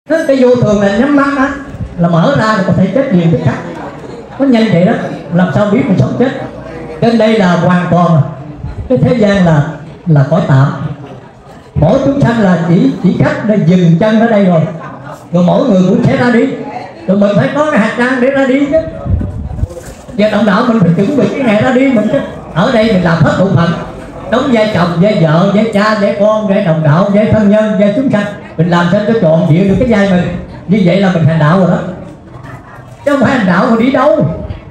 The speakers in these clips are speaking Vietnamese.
Cái vô thường là nhắm mắt á, là mở ra là có thể chết liền tức khắc, nó nhanh vậy đó, làm sao biết mình sống chết. Trên đây là hoàn toàn cái thế gian là cõi tạm. Mỗi chúng sanh là chỉ cách để dừng chân ở đây rồi mỗi người cũng sẽ ra đi, rồi mình phải có cái hành trang để ra đi chứ. Giờ đồng đạo mình phải chuẩn bị cái ngày ra đi mình chứ. Ở đây mình làm hết bổn phận, đóng vai chồng, vai vợ, vai cha, vai con, vai đồng đạo, vai thân nhân, vai chúng sanh, mình làm sao cho trọn vẹn được cái vai mình. Như vậy là mình hành đạo rồi đó, chứ không phải hành đạo mà đi đâu.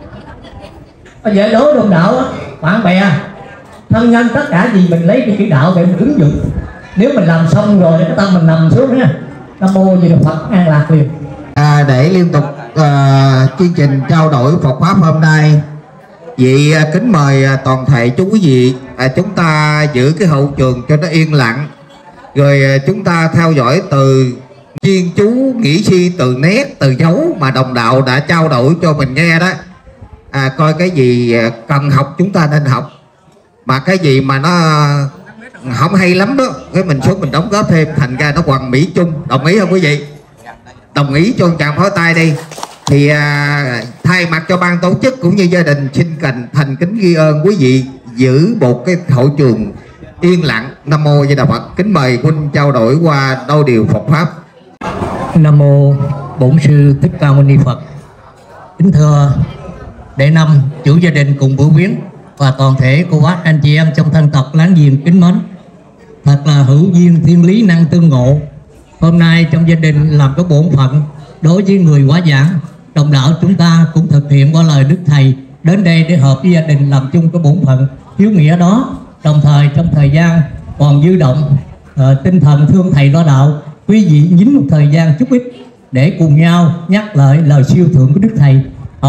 Bây giờ đối đồng đạo á, bạn bè, thân nhân, tất cả gì mình lấy cái chữ đạo để mình ứng dụng. Nếu mình làm xong rồi cái tâm mình nằm xuống nha, Nam Mô Di Đà Phật, an lạc liền. Để liên tục chương trình trao đổi Phật pháp hôm nay, vậy kính mời toàn thể chú quý vị chúng ta giữ cái hậu trường cho nó yên lặng, rồi chúng ta theo dõi từ chuyên chú nghĩ suy, từ nét, từ dấu mà đồng đạo đã trao đổi cho mình nghe đó. Coi cái gì cần học chúng ta nên học, mà cái gì mà nó không hay lắm đó cái mình xuống mình đóng góp thêm, thành ra nó hoàn mỹ chung. Đồng ý không quý vị? Đồng ý cho chàng pháo tay đi. Thì thay mặt cho ban tổ chức cũng như gia đình xin thành kính ghi ơn quý vị giữ một cái hậu trường yên lặng. Nam Mô Di Đà Phật. Kính mời huynh trao đổi qua đôi điều Phật pháp. Nam Mô Bổn Sư Thích Ca Mâu Ni Phật. Kính thưa đệ năm, chủ gia đình cùng bữa viếng và toàn thể cô bác anh chị em trong thân tộc láng giềng kính mến, thật là hữu duyên thiên lý năng tương ngộ. Hôm nay trong gia đình làm cái bổn phận đối với người hóa giảng, đồng đạo chúng ta cũng thực hiện qua lời Đức Thầy đến đây để hợp với gia đình làm chung cái bổn phận hiếu nghĩa đó. Đồng thời trong thời gian còn dư động tinh thần thương thầy lo đạo, quý vị nhín một thời gian chút ít để cùng nhau nhắc lại lời siêu thượng của Đức Thầy,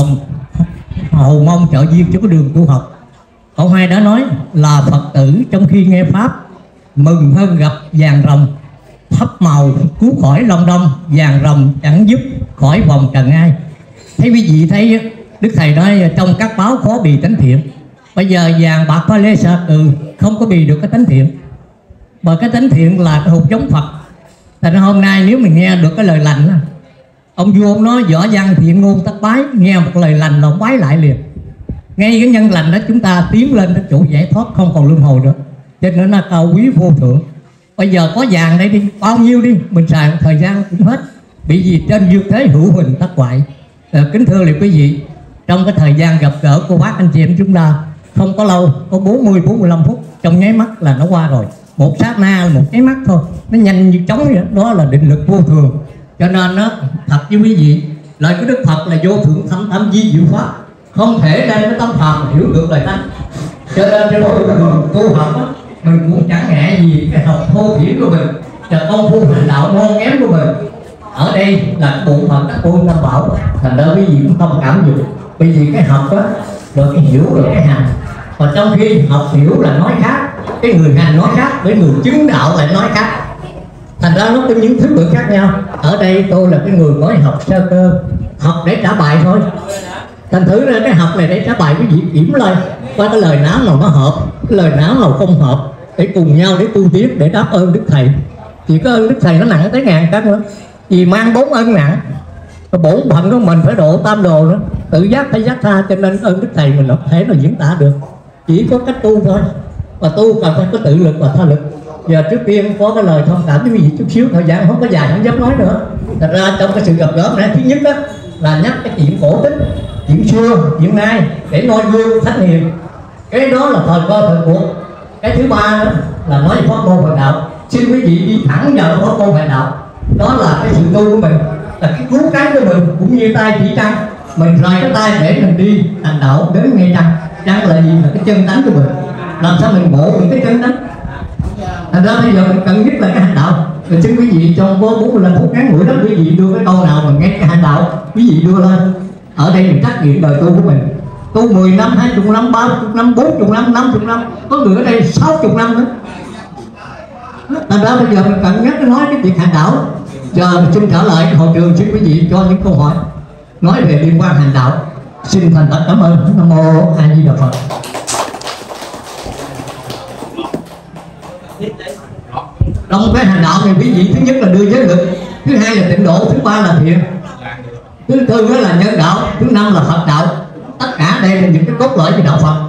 hầu mong trợ duyên cho cái đường tu học. Cậu hai đã nói là Phật tử trong khi nghe pháp mừng hơn gặp vàng rồng, thắp màu cứu khỏi long đong, vàng rồng chẳng giúp khỏi vòng trần ai. Thấy quý vị thấy Đức Thầy nói trong các báo khó bì tánh thiện, bây giờ vàng bạc pha lê sa cừ không có bì được cái tánh thiện, bởi cái tánh thiện là cái hột giống Phật. Thành ra hôm nay nếu mình nghe được cái lời lành, ông vua ông nói võ văn thiện ngôn tất bái, nghe một lời lành là ông bái lại liền. Ngay cái nhân lành đó chúng ta tiến lên đến chỗ giải thoát không còn luân hồi nữa, cho nên là cao quý vô thượng. Bây giờ có vàng đây đi, bao nhiêu đi, mình xài một thời gian cũng hết, bị gì trên dương thế hữu hình tắc hoại. Kính thưa liệt quý vị, trong cái thời gian gặp gỡ cô bác anh chị em chúng ta không có lâu, có 40-45 phút, trong nháy mắt là nó qua rồi. Một sát na, một nháy mắt thôi, nó nhanh như chóng vậy đó. Đó là định lực vô thường. Cho nên nó thật với quý vị, lời của Đức Phật là vô thượng thâm tâm di diệu pháp, không thể đem cái tâm phàm hiểu được lời tánh. Cho nên trên đường tu học đó, mình cũng chẳng ngại gì cái học thô thiển của mình và công phu hành đạo ngon kém của mình. Ở đây là bổn phận các cô Tam Bảo, thành ra quý vị cũng không cảm dụng. Bởi vì cái học đó, rồi cái hiểu rồi cái hành. Còn trong khi học hiểu là nói khác, cái người hành nói khác, với người chứng đạo lại nói khác. Thành ra nó có những thứ tự khác nhau. Ở đây tôi là cái người mới học sơ cơ, học để trả bài thôi. Thành thử ra cái học này để trả bài quý vị kiểm lên qua cái lời nào nó hợp, cái lời nào không hợp, để cùng nhau để tu tiếp, để đáp ơn Đức Thầy. Chỉ có ơn Đức Thầy nó nặng tới 1000 cân nữa, vì mang 4 ân nặng. Bổn phận của mình phải độ tam đồ nữa, tự giác phải giác tha, cho nên ơn Đức Thầy mình không thể nào diễn tả được. Chỉ có cách tu thôi, và tu cần phải có tự lực và tha lực. Giờ trước tiên có cái lời thông cảm với quý vị chút xíu, thời gian không có dài không dám nói nữa. Thật ra trong cái sự gặp gỡ này, thứ nhất đó là nhắc cái chuyện cổ tích, chuyện xưa, chuyện nay để noi gương thánh hiền. Cái đó là thời cơ thời cuộc. Cái thứ ba đó là nói về pháp môn Phật đạo. Xin quý vị đi thẳng vào pháp môn Phật đạo. Đó là cái sự tu của mình, là cái cứu cánh của mình, cũng như tay chỉ trăng. Mình rời cái tay để mình đi hành đạo đến ngay trăng. Trăng là gì? Là cái chân tánh của mình. Làm sao mình ngộ được cái chân tánh? Thành ra bây giờ mình cần nhất là cái hành đạo. Rồi xin quý vị trong 45 phút ngắn ngủi đó, quý vị đưa cái câu nào mà nghe cái hành đạo, quý vị đưa lên. Ở đây mình trách nhiệm đời tu của mình. Tu 10 năm, 20 năm, 30 năm, 40 năm, 50 năm, có người ở đây 60 năm nữa. Thành ra bây giờ mình cần nhắc nói cái việc hành đạo. Giờ mình xin trả lời hội trường, xin quý vị cho những câu hỏi nói về liên quan hành đạo. Xin thành thật cảm ơn. Nam Mô A Di Đà Phật. Trong cái hành đạo này quý vị thứ nhất là đưa giới lực, thứ hai là tịnh độ, thứ ba là thiện, thứ tư đó là nhân đạo, thứ năm là Phật đạo. Tất cả đây là những cái cốt lõi của đạo Phật.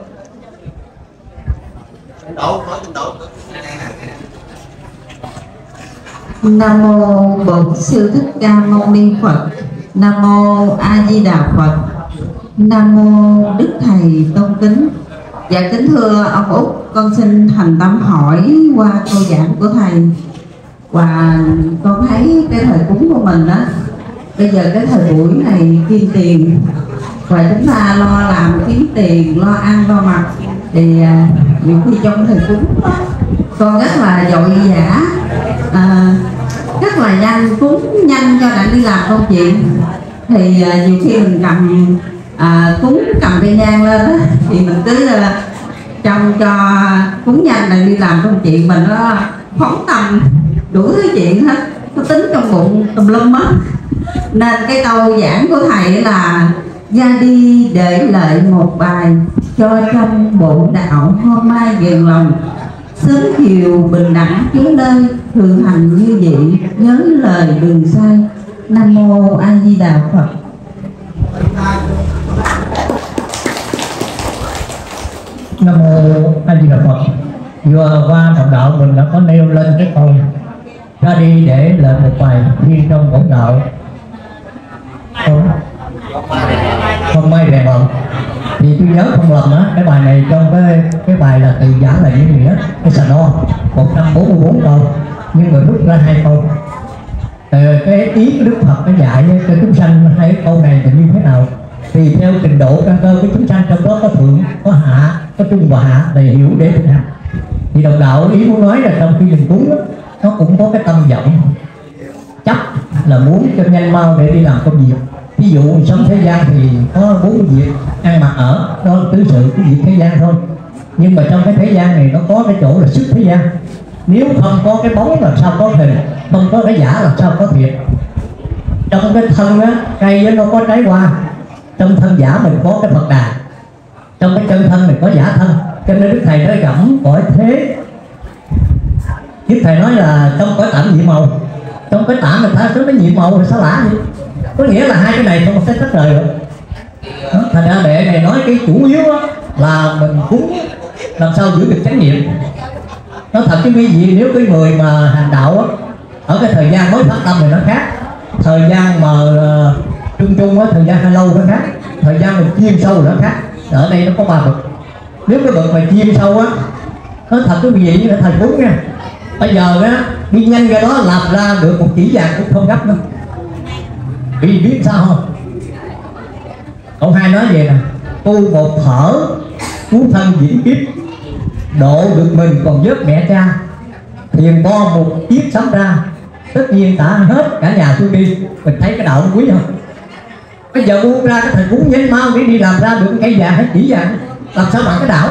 Nam mô Bổn Sư Thích Ca Mâu Ni Phật. Nam mô A Di Đà Phật. Nam mô Đức Thầy tôn kính. Dạ kính thưa ông Út, con xin thành tâm hỏi qua câu giảng của thầy. Và con thấy cái thời cúng của mình đó, bây giờ cái thời buổi này kim tiền, và chúng ta lo làm kiếm tiền, lo ăn lo mặc, thì nhiều khi trong thời cúng đó, con rất là vội vã, rất là nhanh, cúng nhanh cho đã đi làm công chuyện. Thì nhiều khi mình cầm cúng cầm cây nhang lên đó, thì mình cứ trông cho cúng nhanh là đi làm công chuyện, mình nó phóng tầm đủ thứ chuyện hết, nó tính trong bụng tùm lum á. Nên cái câu giảng của thầy là ra đi để lợi một bài, cho trong bộ đạo hôm mai ghiền lòng, sớm chiều bình đẳng chứa nơi, thường hành như vậy nhớ lời đừng sai. Nam mô A Di Đà Phật. Nam mô A Di Đà Phật. Vừa qua Phật đạo mình đã có nêu lên cái câu ra đi để lợi một bài riêng trong bổn đạo hôm mai rèn lòng. Thì tôi nhớ không lầm á, cái bài này trong cái bài là từ giảng là như nghĩa cái sà no 144 câu, nhưng mà rút ra 2 câu. Cái ý của Đức Phật nó dạy cho chúng sanh hai câu này là như thế nào, thì theo trình độ căn cơ của chúng sanh, trong đó có thượng, có hạ, có trung và hạ, để hiểu để thực hành. Thì đồng đạo ý muốn nói là trong khi mình cúng đó, nó cũng có cái tâm vọng chấp là muốn cho nhanh mau để đi làm công việc. Ví dụ sống thế gian thì có 4 việc: ăn mặc ở, đó là tứ sự cái việc thế gian thôi. Nhưng mà trong cái thế gian này nó có cái chỗ là sức thế gian. Nếu không có cái bóng làm sao có hình, không có cái giả làm sao có thiệt. Trong cái thân á, cây nó có trái hoa, trong thân giả mình có cái Phật Đà, trong cái chân thân mình có giả thân. Cho nên Đức Thầy nói gẫm cõi thế. Đức Thầy nói là trong cõi tạm nhiệm màu, trong cái tạm mình ta nó nhiệm màu rồi sao lạ vậy? Có nghĩa là hai cái này không có tách rời được. Thành ra đệ này nói cái chủ yếu đó là mình cúng làm sao giữ được chánh niệm. Nó thật cái quý vị, nếu cái người mà hành đạo á, ở cái thời gian mới phát tâm thì nó khác, thời gian mà trung á, thời gian hay lâu nó khác, thời gian mình chuyên sâu nó khác. Ở đây nó có 3 bậc. Nếu cái bậc mà chuyên sâu á, nó thật cái quý vị là thầy cúng nha, bây giờ á đi nhanh ra đó làm ra được một chỉ vàng cũng không gấp nữa. Vì biết sao không? Cậu hai nói về nè: tu một thở cứu thân vĩnh kiếp, độ được mình còn vớt mẹ cha, thiền bo một chiếc sắm ra, tất nhiên tả hết cả nhà tôi đi. Mình thấy cái đạo nó quý không? Bây giờ buông ra cái thầy cúng nhanh mau để đi làm ra được cây vàng hay chỉ vàng, làm sao bằng cái đạo?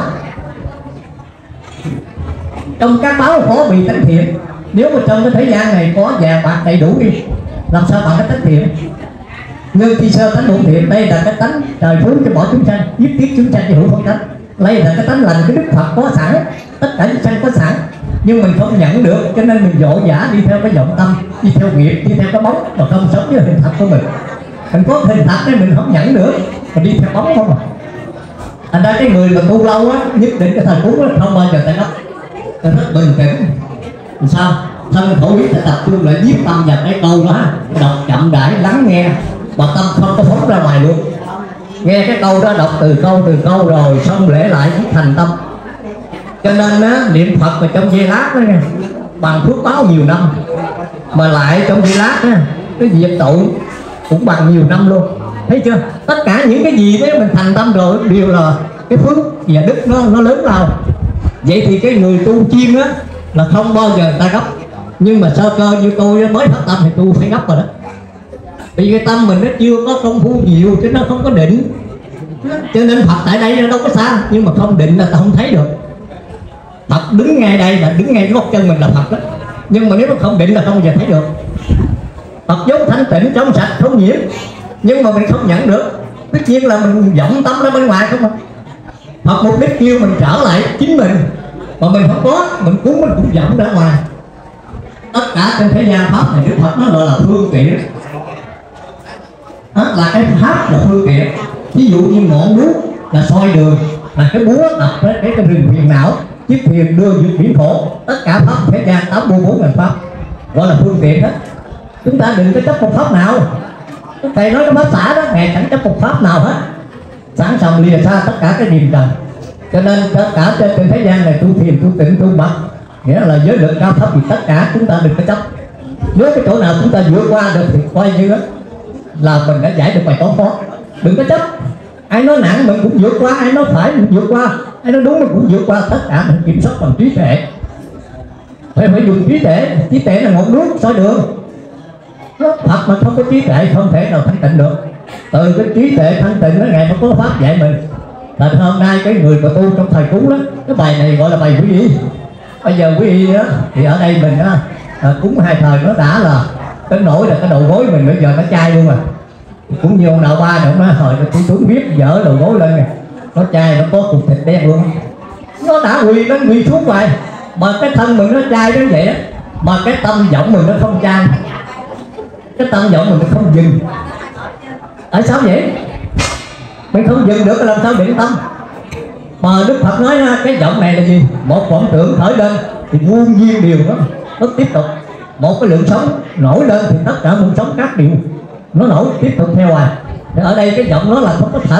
Trong các báo có bị tánh thiện, nếu mà trong cái thế gian này có vàng bạc đầy đủ đi, làm sao bằng cái tánh thiện? Như khi sơ tánh hữu thiện, đây là cái tánh trời phú cho bỏ chúng sanh, giết tiết chúng sanh cho hữu phân tánh. Đây là cái tánh lành cái Đức Phật có sẵn, tất cả chúng sanh có sẵn, nhưng mình không nhận được, cho nên mình vội vã đi theo cái vọng tâm, đi theo nghiệp, đi theo cái bóng, mà không sống với hình thật của mình. Mình có hình thật nên mình không nhận được, mình đi theo bóng không à. Thành ra cái người mà tu lâu á, nhất định cái thời cúng á không bao giờ tay nắp, rất bình tĩnh. Làm sao? Thân khẩu ý tập trung lại viết tâm vào cái câu đó, đọc chậm rãi lắng nghe, mà tâm không có phóng ra ngoài luôn. Nghe cái câu đó, đọc từ câu rồi xong lễ lại viết thành tâm. Cho nên á, niệm Phật mà trong giây lát đó nha, bằng phước báo nhiều năm, mà lại trong giây lát á, cái việc tội cũng bằng nhiều năm luôn. Thấy chưa? Tất cả những cái gì đấy mình thành tâm rồi đều là cái phước và đức nó lớn lao. Vậy thì cái người tu chuyên á là không bao giờ người ta gấp. Nhưng mà sơ cơ như tôi mới phát tâm thì tu phải gấp rồi đó. Vì cái tâm mình nó chưa có công phu nhiều, chứ nó không có định. Cho nên Phật tại đây nó đâu có xa, nhưng mà không định là ta không thấy được. Phật đứng ngay đây là đứng ngay gót chân mình là Phật đó. Nhưng mà nếu mà không định là không bao giờ thấy được. Phật vốn thanh tịnh trong sạch không nhiễm, nhưng mà mình không nhận được. Tất nhiên là mình vọng tâm ra bên ngoài không à. Phật mục đích kêu mình trở lại chính mình, mà mình không có, mình cúng mình cũng vọng ra ngoài. tất cả trên thế gian pháp này Đức Phật nó gọi là phương tiện. Đó, là cái pháp là phương tiện. Ví dụ như ngọn đuốc là soi đường, là cái búa đập cái rừng phiền não, chiếc thuyền đưa vượt biển khổ. Tất cả pháp thế gian 84.000 pháp gọi là phương tiện hết. Chúng ta đừng có chấp một pháp nào. Thầy nói cái pháp xã đó, Ngài chẳng chấp một pháp nào hết, sẵn sàng lìa xa tất cả cái điềm trần. Cho nên tất cả trên thế gian này tu thiền, tu tịnh, tu bậc, nghĩa là giới luật cao thấp thì tất cả chúng ta đừng có chấp. Nếu cái chỗ nào chúng ta vượt qua được thì coi như đó là mình đã giải được bài toán khó. Đừng có chấp. Ai nói nặng mình cũng vượt qua, ai nói phải mình vượt qua, ai nói đúng mình cũng vượt qua. Tất cả mình kiểm soát bằng trí tuệ. Phải dùng trí tuệ. Trí tuệ là ngọn đuốc soi đường. Phật mà không có trí tuệ không thể nào thanh tịnh được. Từ cái trí tuệ thanh tịnh đó Ngài mới có pháp dạy mình. Là hôm nay cái người mà tu trong thời cúng đó, cái bài này gọi là bài quý y. Bây giờ quý y đó thì ở đây mình đó, cúng 2 thời nó đã là cái nỗi là cái đầu gối mình bây giờ nó chai luôn rồi. Cũng như ông đạo ba nữa nó hồi tôi xuống biết dở đầu gối lên này, nó chai, nó có cục thịt đen luôn. Nó đã nó quỳ xuống rồi mà cái thân mình nó chai đến vậy đó, mà cái tâm vọng mình nó không chai, cái tâm vọng mình nó không dừng. Tại sao vậy? Mình không dừng được làm sao định tâm? Mà Đức Phật nói cái vọng này là gì? Một vọng tưởng khởi lên thì muôn nhiên điều nó tiếp tục. Một cái lượng sống nổi lên thì tất cả muôn sống khác đều nó nổi tiếp tục theo hoài. Thì ở đây cái vọng nó là không có thật.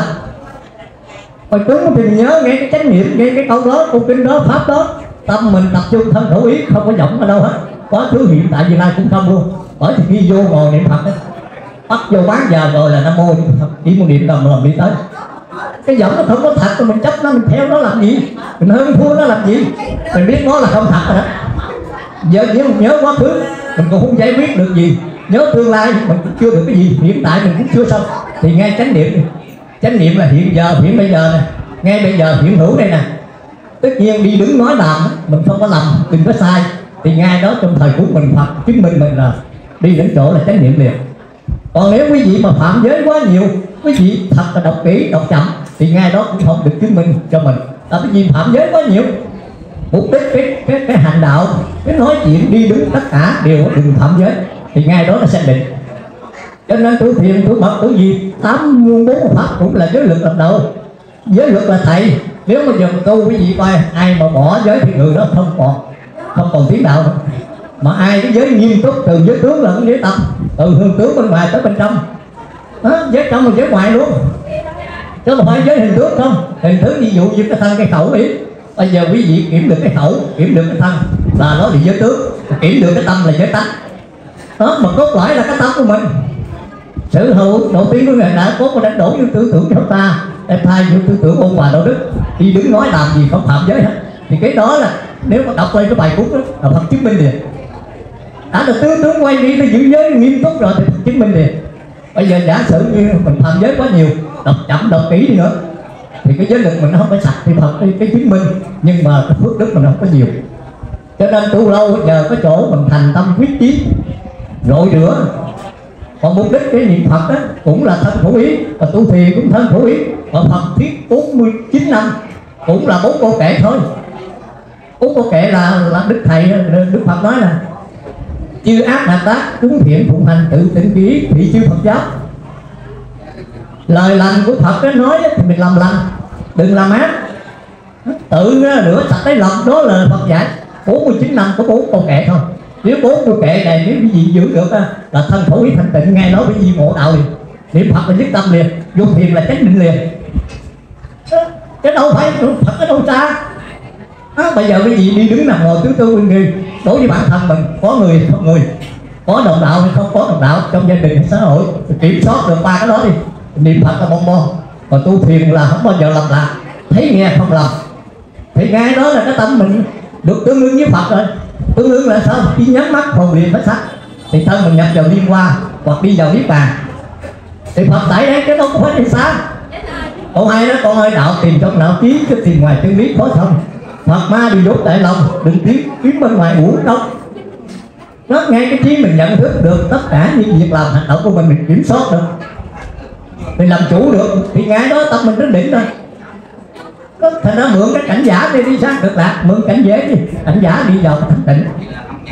Hồi cúng thì mình nhớ nghe cái chánh niệm, nghe cái câu đó, câu kinh đó, pháp đó, tâm mình tập trung thân khẩu ý, không có vọng ở đâu hết. Quá khứ hiện tại vị lai cũng không luôn. Bởi thì khi vô ngồi niệm Phật ấy, bắt vô bán giờ rồi là Nam Mô chỉ một niệm làm đi tới. Cái vọng nó không có thật, mình chấp nó, mình theo nó làm gì, mình hơn thua nó làm gì, mình biết nó là không thật rồi đó. Giờ nếu mình nhớ quá khứ mình còn không giải quyết được gì, nhớ tương lai mình cũng chưa được cái gì, hiện tại mình cũng chưa xong. Thì ngay chánh niệm là hiện giờ, hiện bây giờ nè, ngay bây giờ hiện hữu đây nè. Tất nhiên đi đứng nói làm mình không có lầm, đừng có sai. Thì ngay đó trong thời của mình Phật chứng minh mình là đi đến chỗ là chánh niệm liền. Còn nếu quý vị mà phạm giới quá nhiều, quý vị thật là đọc kỹ, đọc chậm thì ngay đó cũng không được chứng minh cho mình. Tại vì phạm giới quá nhiều, mục đích cái hành đạo, cái nói chuyện đi đứng tất cả đều đừng phạm giới thì ngay đó là xác định. Cho nên tu thiền, tu bậc, tu gì 84 pháp cũng là giới luật làm đầu. Giới luật là thầy. Nếu mà giờ câu quý vị coi ai mà bỏ giới thì người đó không còn tiếng đạo nữa. Mà ai cái giới nghiêm túc từ giới tướng là cái giới tâm, từ hương tướng bên ngoài tới bên trong đó, giới trong và giới ngoài luôn, chứ không phải giới hình tướng không. Hình tướng ví dụ như cái thân cái khẩu ý. Bây giờ quý vị kiểm được cái khẩu, kiểm được cái thân là nó là giới tướng, kiểm được cái tâm là giới tánh đó. Mà cốt lõi là cái tâm của mình. Sự hữu đầu tiên của Ngài đã có đánh đổ những tư tưởng cho ta, để thay những tư tưởng ôn hòa đạo đức, đi đứng nói làm gì không phạm giới hết. Thì cái đó là nếu mà đọc lên cái bài cúng đó là Phật chứng minh liền. Đã được tư tưởng quay đi để giữ giới nghiêm túc rồi thì Phật chứng minh liền. Bây giờ giả sử như mình phạm giới quá nhiều, đọc chậm đọc kỹ đi nữa thì cái giới lực mình nó không phải sạch thì Phật cái chứng minh, nhưng mà cái phước đức mình không có nhiều. Cho nên tu lâu nhờ cái chỗ mình thành tâm quyết chí rội rửa. Còn mục đích cái niệm Phật đó cũng là thân khẩu ý, và tu thiền cũng thân khẩu ý. Và Phật thuyết 49 năm cũng là 4 câu kệ thôi. 4 câu kệ là Đức Thầy Đức Phật nói là chư ác đạt tác, cúng thiện phụng hành, tự tịnh ký thị chư Phật giáo. Lời lành của Phật nói thì mình làm lành, đừng làm ác, tự rửa sạch cái lòng. Đó là Phật dạy. 49 năm có 4 câu kệ thôi. Nếu 4 câu kệ này nếu quý vị giữ được là thân khẩu ý thanh tịnh, ngay đó quý vị ngộ đạo liền. Niệm Phật là nhất tâm liền, vô thiền là chánh định liền. Cái đâu phải Phật cái đâu xa. Bây giờ quý vị đi đứng nằm ngồi tứ tư bên người, đối với bản thân mình có người không người, có đồng đạo hay không có đồng đạo, trong gia đình xã hội kiểm soát được 3 cái đó đi. Niệm Phật là bon bon, còn tu thiền là không bao giờ lầm lạc, thấy nghe không lầm. Thì ngay đó là cái tâm mình được tương ứng với Phật rồi. Tương ứng là sao? Khi nhắm mắt hồn liền phải sắc thì thân mình nhập vào liên hoa hoặc đi vào niết bàn. Thì Phật tại đấy cái đó không phải đi xa. Câu hai đó, con ơi đạo tìm trong não trí chứ tìm ngoài chân lý khó thông. Phật ma bị dốt tại lòng, đừng kiếm bên ngoài uổng đâu. Nó ngay cái trí mình nhận thức được tất cả những việc làm hành động của mình kiểm soát được, mình làm chủ được thì ngay đó tâm mình đến đỉnh rồi. Thành ra mượn cái cảnh giả để đi sang cực lạc, mượn cảnh giới đi, cảnh giả đi vào thanh tịnh.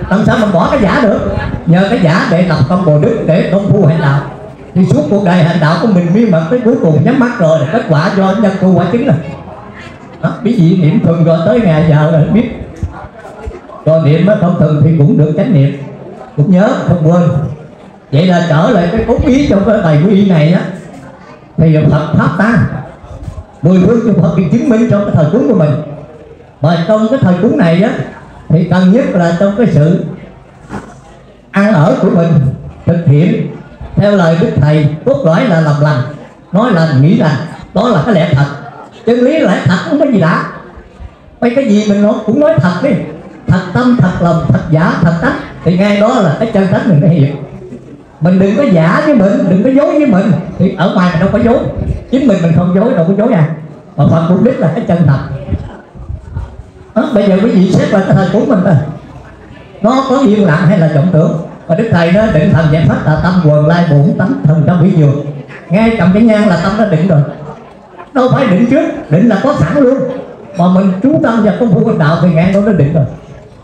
làm sao mình bỏ cái giả được? Nhờ cái giả để lập công bồi đức, để công phu hành đạo. Thì suốt cuộc đời hành đạo của mình miên mật tới cuối cùng nhắm mắt rồi, kết quả do nhân tu quả chứng rồi. Quý vị niệm thường rồi tới ngày giờ rồi biết. Rồi niệm không thường thì cũng được chánh niệm, cũng nhớ không quên. Vậy là trở lại cái cốt ý trong cái bài quy y này á, thì Phật pháp ta 10 phương chư Phật bị chứng minh trong cái thời cúng của mình. Mà trong cái thời cúng này á, thì cần nhất là trong cái sự ăn ở của mình thực hiện theo lời Đức Thầy, cốt lõi là làm lành, nói lành, nghĩ lành, đó là cái lẽ thật. Chân lý lẽ thật không có gì lạ. Mấy cái gì mình nói cũng nói thật đi, thật tâm, thật lòng, thật giả, thật tánh, thì ngay đó là cái chân tánh mình thể hiện. Mình đừng có giả với mình, đừng có dối với mình. Thì ở ngoài mình đâu có dối, chính mình không dối, đâu có dối à. Mà Phật mục đích là cái chân thật. Bây giờ quý vị xét lại cái thời cúng mình thôi, nó có yên lặng hay là vọng tưởng? Và Đức Thầy nó định thần giải thoát là tâm quần lai bổn tánh thần trong vĩ dường. Ngay cầm cái nhang là tâm nó định rồi, đâu phải định trước, định là có sẵn luôn. Mà mình chú tâm vào công phu hành đạo thì ngang đó nó định rồi,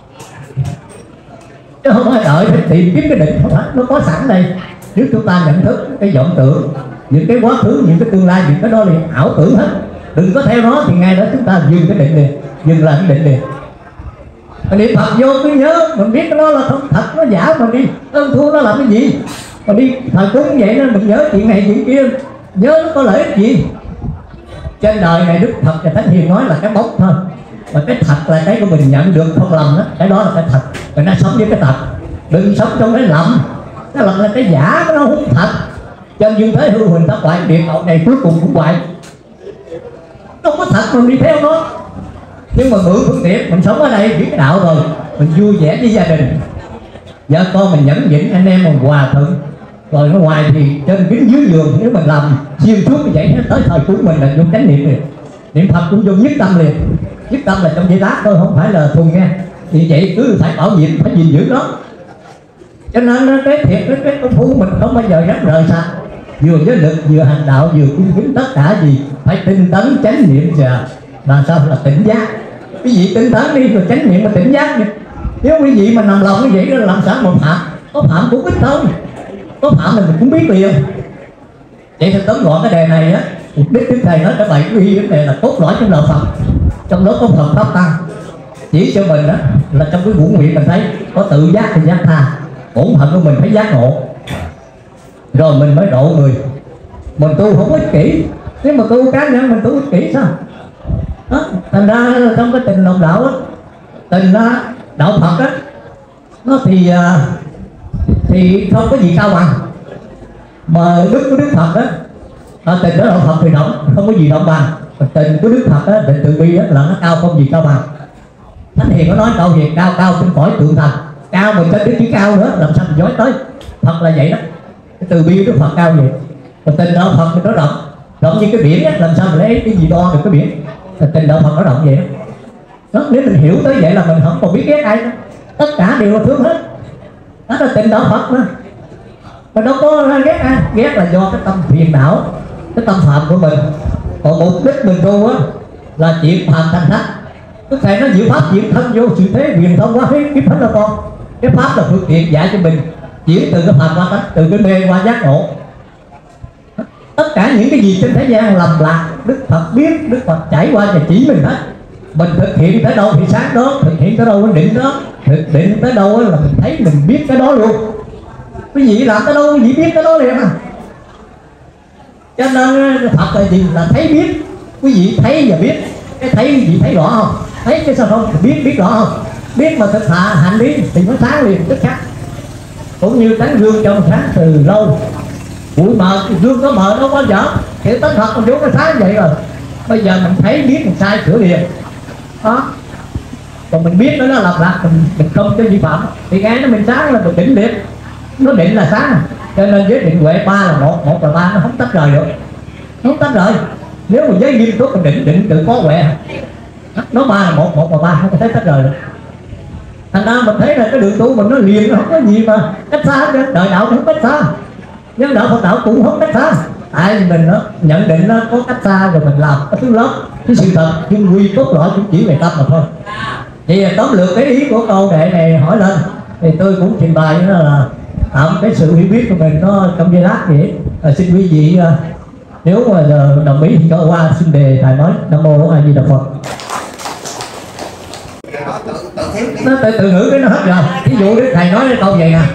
chứ không phải đợi phải tìm kiếm cái định, không phải, nó có sẵn đây. Nếu chúng ta nhận thức cái vọng tưởng, những cái quá khứ, những cái tương lai, những cái đó là ảo tưởng hết, đừng có theo nó, thì ngay đó chúng ta dừng cái định liền, dừng là cái định liền. Mà niệm Phật vô cứ nhớ, mình biết nó là không thật, nó giả, mà đi ơn thua nó làm cái gì? Mà đi thời cúng vậy đó, mình nhớ chuyện này chuyện kia, nhớ nó có lợi ích gì? Trên đời này Đức Phật và Thánh Hiền nói là cái bóng thôi, mà cái thật là cái của mình nhận được không lầm đó, cái đó là cái thật. Mình đang sống với cái thật, đừng sống trong cái lầm. Cái lầm là cái giả, nó không thật. Trên dương thế hư huỳnh thất bại, địa ngục này cuối cùng cũng hoại. Nó có thật mình đi theo nó. Nhưng mà mượn phương tiện, mình sống ở đây biết cái đạo rồi, mình vui vẻ với gia đình, vợ con mình nhẫn nhịn, anh em mình hòa thuận. Rồi ở ngoài thì trên kính dưới giường, nếu mình làm xuyên suốt như vậy, tới thời của mình là dùng chánh niệm liền. Niệm Phật cũng dùng nhất tâm liền. Nhất tâm là trong giây lát thôi, không phải là thuần nghe. Thì vậy cứ phải bảo vệ, phải gìn giữ đó. Cho nên cái thiệt, cái công phu mình không bao giờ rắc rời xa. Vừa với lực, vừa hành đạo, vừa cung kính, tất cả gì phải tinh tấn, chánh niệm và làm sao là tỉnh giác. Quý vị tinh tấn đi rồi chánh niệm mà tỉnh giác đi. Nếu quý vị mà nằm lòng như vậy đó, làm sao mà phạm? Có phạm cũng ít thôi, có phạm thì mình cũng biết liền. Vậy thì tóm gọn cái đề này á, mục đích Đức Thầy nói cái bài quy vấn đề là cốt lõi trong lời Phật, trong đó có Phật pháp tăng chỉ cho mình đó là trong cái ngũ nguyện mình thấy có tự giác thì giác tha, bổn phận của mình phải giác ngộ, rồi mình mới độ người. Mình tu không ích kỷ, nếu mà tu cá nhân mình tu ích kỷ sao đó? Thành ra trong cái tình đồng đạo đó, tình đạo Phật á, nó thì không có gì cao bằng. Mà đức của Đức Phật á, tình đó đạo Phật thì động, không có gì động bằng. Tình của Đức Phật á, tình từ bi á, là nó cao không gì cao bằng. Thánh Hiền có nói câu gì cao cao trên cõi tượng thành, cao mình tới cái cao nữa làm sao mình dối tới. Thật là vậy đó, cái từ bi của Đức Phật cao vậy. Còn tình đạo Phật thì nó rộng như cái biển á, làm sao mình lấy cái gì đo được cái biển. Tình đạo Phật nó rộng vậy đó. Nếu mình hiểu tới vậy là mình không còn biết ghét ai nữa, tất cả đều là thương hết. Đó là tình đạo Phật mà. Mà đâu có ghét ai, ghét là do cái tâm phiền não, cái tâm phạm của mình. Còn mục đích mình tu á là chuyện phàm thành thánh. Đức Thầy nó diệu pháp diễn thân vô sự thế quyền thông quá hết kiếp hết đó con. Cái pháp là phương tiện dạy cho mình chuyển từ cái phàm qua tánh, từ cái mê qua giác ngộ. Tất cả những cái gì trên thế gian lầm lạc, Đức Phật biết, Đức Phật trải qua và chỉ mình hết. Mình thực hiện tới đâu thì sáng đó, thực hiện tới đâu cái định đó, thực định tới đâu là mình thấy mình biết cái đó luôn. Quý vị làm tới đâu quý vị biết cái đó liền à. Cho nên Phật là gì? Là thấy biết. Quý vị thấy và biết. Cái thấy quý vị thấy rõ không? Thấy cái sao không? Biết rõ không? Biết mà thực hành đi thì nó sáng liền tức khắc. Cũng như tánh gương trong sáng từ lâu. Bụi mờ, gương có mờ đâu có dở. Kiểu tánh thật còn vô cái sáng vậy rồi. Bây giờ mình thấy biết mình sai sửa liền đó. Còn mình biết nó lặp lạc, mình không cho vi phạm thì ngay nó mình sáng là mình định liền. Nó định là sáng. Cho nên với định huệ 3 là 1 là 3, nó không tách rời được. Nó không tách rời. Nếu mà với nghiêm túc mình định tự có huệ, nó 3 là 1 là 3, không có thể tách rời được. Thành ra mình thấy là cái đường tu mình nó liền, nó không có gì mà cách xa hết. Đời đạo cũng không cách xa, nhưng đạo Phật đạo cũng không cách xa. Tại vì mình nhận định nó có cách xa rồi mình làm cái thứ lớp. Cái sự thật nhưng quy cốt lõi cũng chỉ về tâm mà thôi. Thì tóm lược cái ý của câu đệ này hỏi lên thì tôi cũng trình bày đó là tạo cái sự hiểu biết của mình nó trong giây lát vậy. Xin quý vị nếu mà đồng ý thì cho qua xin đề thầy nói Nam Mô A Di Đà Phật. Nó tự ngữ cái nó hết rồi. Ví dụ thầy nói cái câu vậy nè.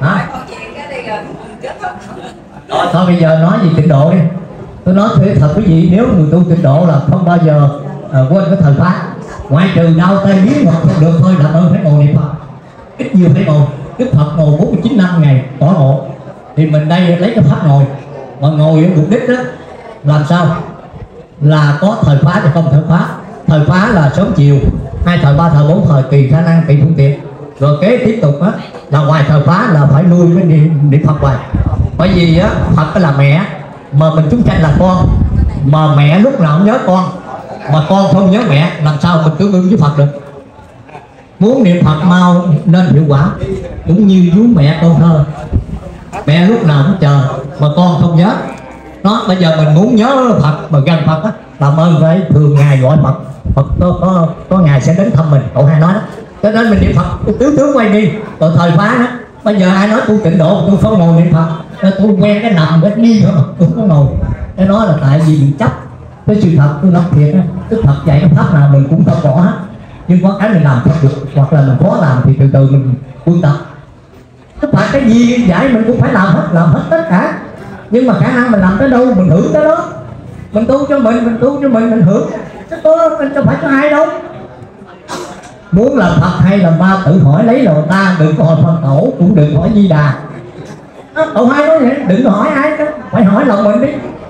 Thôi bây giờ nói gì tịnh độ đi. Tôi nói thật quý vị, nếu người tu tịnh độ là không bao giờ quên cái thời pháp, ngoại trừ đau tay biến hoặc không được thôi, làm ơn phải ngồi niệm Phật, ít nhiều phải ngồi. Đức Phật ngồi 49 năm ngày tỏ ngộ, thì mình đây lấy cái pháp ngồi, mà ngồi với mục đích đó làm sao là có thời phá thì không thời phá. Thời phá là sớm chiều, 2 thời 3 thời 4 thời tùy khả năng tùy phương tiện. Rồi kế tiếp tục á là ngoài thời phá là phải nuôi cái niệm Phật hoài. Bởi vì á Phật là mẹ, mà mình chúng sanh là con, mà mẹ lúc nào cũng nhớ con, mà con không nhớ mẹ, làm sao mình tương ưng với Phật được. Muốn niệm Phật mau nên hiệu quả, cũng như vú mẹ con thơ, mẹ lúc nào cũng chờ mà con không nhớ. Nó bây giờ mình muốn nhớ Phật mà gần Phật á, làm ơn phải thường ngày gọi Phật. Phật có ngày sẽ đến thăm mình, cậu hai nói đó. Cho nên mình niệm Phật tướng quay đi. Rồi thời phá đó, bây giờ ai nói tôi tịnh độ tôi không ngồi niệm Phật, tôi quen cái nằm cái đi thôi mà tôi không ngồi. Cái đó là tại vì mình chấp cái sự thật. Tôi nói thiệt á, Đức Phật dạy cái pháp nào mình cũng không bỏ hết, nhưng có cái mình làm không được hoặc là mình khó làm thì từ từ mình quân tập. Đức Phật cái gì dạy mình cũng phải làm hết tất cả, nhưng mà khả năng mình làm tới đâu mình hưởng tới đó. Mình tu cho mình tu cho mình hưởng, chứ mình không phải cho ai đâu. Muốn làm Phật hay làm ma tự hỏi lấy lòng ta, đừng có hỏi Phật tổ, cũng đừng hỏi Di Đà. Cậu hai nói vậy, đừng có hỏi ai đó, phải hỏi lòng mình đi.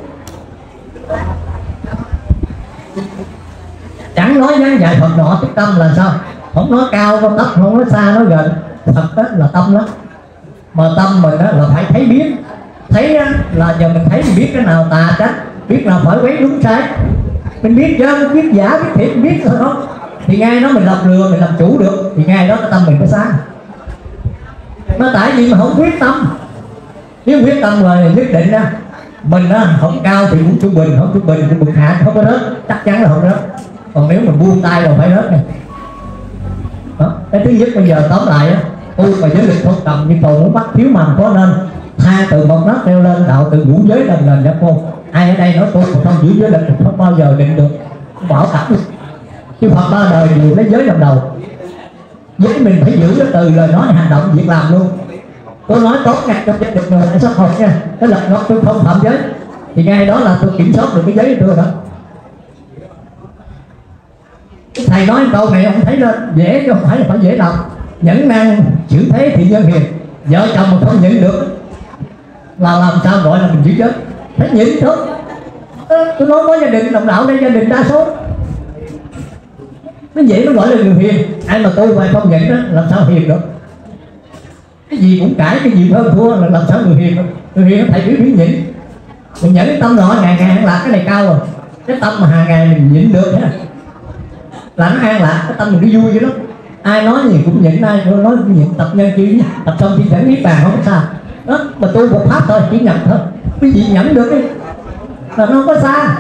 Chẳng nói dáng dạy Phật nọ tức tâm là sao? Không nói cao có thấp, không nói xa nói gần. Thật đó là tâm đó. Mà tâm mình đó là phải thấy biết. Thấy đó, là giờ mình thấy mình biết cái nào tà trách, biết nào phải quấy đúng sai. Mình biết dân, biết giả, biết thiệt, biết thôi đó. Thì ngay đó mình làm lừa, mình làm chủ được, thì ngay đó cái tâm mình có sáng. Nó tại vì mà không quyết tâm. Nếu quyết tâm rồi nhất định á, mình á không cao thì cũng trung bình, không trung bình thì bực hạ không có rớt, chắc chắn là không rớt. Còn nếu mình buông tay rồi phải rớt này. Đó. Cái thứ nhất bây giờ tóm lại á, tu mà giới lực không tầm nhưng cầu muốn bắt thiếu mầm có nên tha từ một nấc leo lên, đạo từ ngũ giới đầm nền nhập môn. Ai ở đây nói tu mà không giữ giới lực thì không bao giờ định được, bảo đảm được. Chứ Phật ba đời đều lấy giới làm đầu. Giới mình phải giữ cái từ lời nói hành động việc làm luôn. Tôi nói tốt ngay trong gia đình người sắp học nha, cái lập nó tôi không phạm giới thì ngay đó là tôi kiểm soát được cái giới của tôi đó. Thầy nói câu này ông thấy lên dễ chứ không phải là phải dễ đâu. Nhẫn năng chữ thế thì nhân hiền, vợ chồng mà không nhịn được là làm sao gọi là mình giữ giới. Phải nhịn thôi. Tôi nói có gia đình đồng đạo đây, gia đình đa số nó vậy nó gọi là người hiền. Ai mà tôi phải không nhịn đó làm sao hiền được. Cái gì cũng cãi, cái gì hơn thua là làm sao người hiền được. Người hiền thầy biết nhịn. Mình nhẫn cái tâm đó ngày ngày an lạc, cái này cao rồi. Cái tâm mà hàng ngày mình nhịn được ha, là nó an lạc, cái tâm mình nó vui vậy đó. Ai nói gì cũng nhịn, ai nói cũng nhịn. Tập nhân chi tập xong thì chẳng biết bàn không có sao đó. Mà tu một pháp thôi, chỉ nhận thôi. Cái gì nhẫn được ấy là nó không có xa.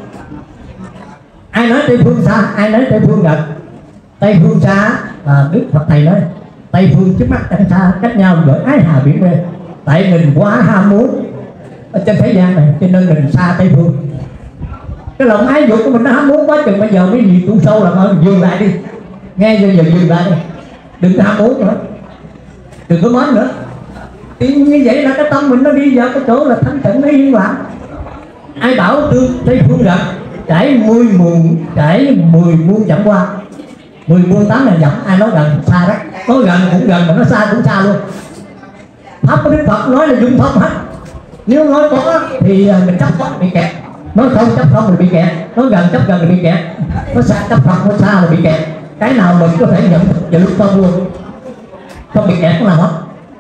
Ai nói Tây phương xa, ai nói Tây phương gần. Tây phương xa là Đức Phật thầy nói Tây phương trước mắt chẳng xa, cách nhau gửi ái hà biển về. Tại mình quá ham muốn ở trên thế gian này cho nên mình xa Tây phương. Cái lòng ái dục của mình nó ham muốn quá chừng, bây giờ cái gì tu sâu làm ơn dừng lại đi. Nghe giờ dừng lại đi, đừng ham muốn nữa, đừng có mến nữa. Thì như vậy là cái tâm mình nó đi vào cái chỗ là thanh tịnh, nó yên lặng. Ai bảo tương Tây phương gần, trải 10 muôn dặm qua, 10 muôn 8.000 dặm. Ai nói gần xa đó, nói gần cũng gần mà nó xa cũng xa luôn. Pháp của Đức Phật nói là dùng pháp hết. Nếu nói có thì mình chấp có bị kẹt, nói không chấp không thì bị kẹt, nói gần chấp gần thì bị kẹt, nói xa chấp Phật, nói xa là bị kẹt. Cái nào mình có thể nhận vào lúc không luôn, không bị kẹt có nào hết.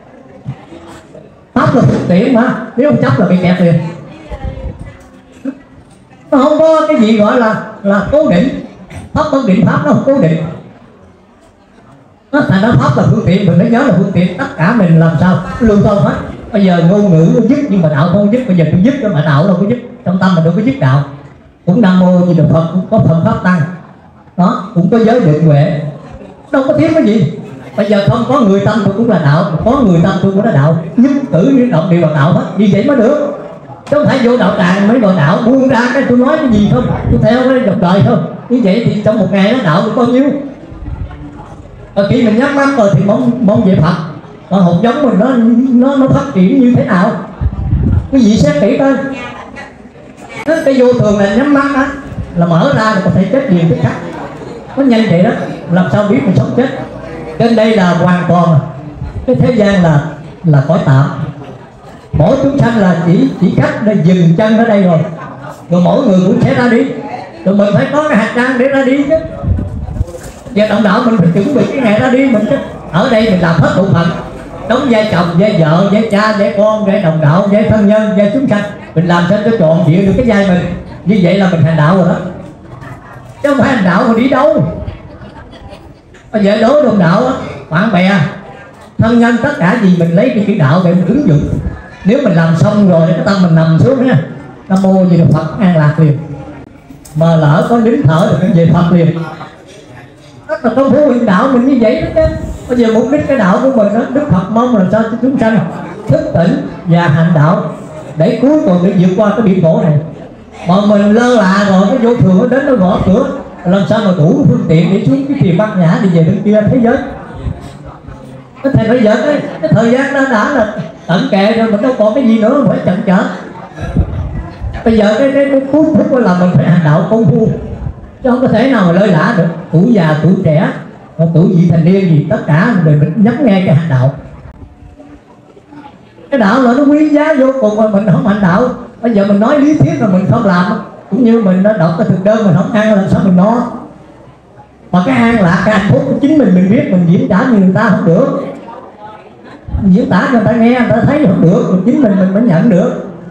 Pháp là thực tiễn mà, nếu không chấp là bị kẹt liền. Nó không có cái gì gọi là cố định. Pháp cố định, pháp nó không cố định. Nó thành ra pháp là phương tiện, mình phải nhớ là phương tiện. Tất cả mình làm sao lưu thông hết. Bây giờ ngôn ngữ nó dứt nhưng mà đạo không dứt. Bây giờ tôi dứt đó mà đạo đâu có dứt. Trong tâm mình đâu có dứt đạo. Cũng Nam Mô Di Đà Phật, cũng có phần pháp tăng đó, cũng có giới định huệ, đâu có thiếu cái gì. Bây giờ không có người tâm tôi cũng là đạo, có người tâm tôi cũng là đạo, nhất cử như động đều là đạo hết, như vậy mới được. Chứ không phải vô đạo tràng mới gọi đạo, buông ra cái tôi nói cái gì không, tôi theo cái dòng đời thôi. Như vậy thì trong một ngày nó đạo được bao nhiêu? Khi mình nhắm mắt rồi thì mong về Phật. Còn hồn giống mình nó phát triển như thế nào? Cái gì xét kỹ coi. Cái vô thường là nhắm mắt á, là mở ra là có thể chết liền tức khắc. Nó nhanh vậy đó, làm sao biết mình sống chết? Trên đây là hoàn toàn cái thế gian là cõi tạm. Mỗi chúng sanh là chỉ cách để dừng chân ở đây rồi mỗi người cũng sẽ ra đi, rồi mình phải có cái hành trang để ra đi chứ. Và đồng đạo mình phải chuẩn bị cái ngày ra đi mình chứ. Ở đây mình làm hết bổn phận, đóng vai chồng, vai vợ, vai cha, vai con, vai đồng đạo, vai thân nhân, vai chúng sanh, mình làm sao cho trọn vẹn được cái vai mình. Như vậy là mình hành đạo rồi đó, chứ không phải hành đạo mà đi đâu. Bây giờ đối đồng đạo á, bạn bè, thân nhân, tất cả gì mình lấy cái đạo để mình ứng dụng. Nếu mình làm xong rồi cái tâm mình nằm xuống nha, Nam Mô Di Đà Phật an lạc liền. Mà lỡ có nín thở thì mình về Phật liền. Rất là công phu hiện đạo mình như vậy đó chứ. Bây giờ mục đích cái đạo của mình đó, Đức Phật mong là sao cho chúng sanh thức tỉnh và hành đạo để cuối cùng để vượt qua cái biển khổ này. Mà mình lơ là rồi cái vô thường nó đến nó gõ cửa, làm sao mà đủ phương tiện để xuống cái thuyền Bát Nhã đi về bên kia thế giới. Cái thầy bây giờ cái thời gian nó đã là tận kề rồi, mình đâu còn cái gì nữa phải chậm chở. Bây giờ cái cuối phút là mình phải hành đạo công phu, chứ không có thể nào mà lơi lả được. Tuổi già, tuổi trẻ, tuổi vị thành niên gì tất cả mình nhắm nghe cái hành đạo. Cái đạo là nó quý giá vô cùng mà mình không hành đạo. Bây giờ mình nói lý thuyết rồi mình không làm, cũng như mình đã đọc cái thực đơn mình không ăn làm sao mình no. Mà cái an lạc, cái hạnh phúc của chính mình biết, mình diễn tả như người ta không được. Mình diễn tả cho người ta nghe, người ta thấy không được, mà chính mình mới nhận được.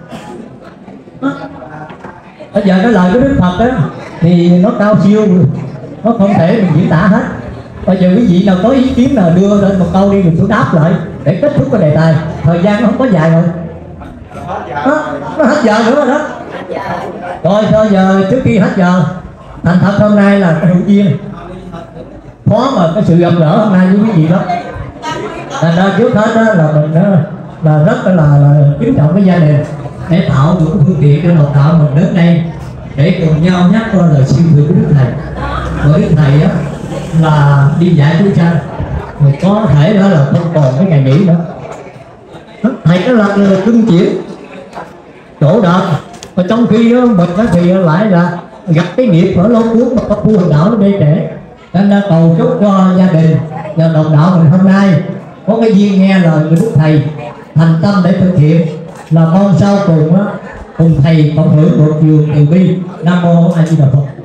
Bây giờ cái lời của Đức Phật đó thì nó cao siêu, nó không thể mình diễn tả hết. Bây giờ quý vị nào có ý kiến nào đưa lên một câu đi mình tôi đáp lại để kết thúc cái đề tài. Thời gian nó không có dài rồi, nó hết giờ nữa rồi đó. Rồi thôi giờ trước khi hết giờ, thành thật hôm nay là cái hữu duyên khó mà cái sự gặp gỡ hôm nay với quý vị đó. Thành ra trước hết đó là mình là rất là kính trọng cái gia đình để tạo được cái phương tiện cho học đạo mình đến đây để cùng nhau nhắc qua lời siêu thượng của Đức Thầy. Bởi Đức Thầy á là đi dạy chúng sanh, mình có thể đó là không còn cái ngày nghỉ nữa. Thầy đó là người cưng chuyển chỗ đợt, và trong khi đó, mình đó thì lại là gặp cái nghiệp ở lâu cuốn mà có phu hành đạo nó bê trễ. Nên đã cầu chúc cho gia đình và đồng đạo mình hôm nay có cái duyên nghe lời của Đức Thầy, thành tâm để thực hiện, là mong sau cùng á cùng thầy cộng hưởng một trường từ bi. Nam Mô A Di Đà Phật.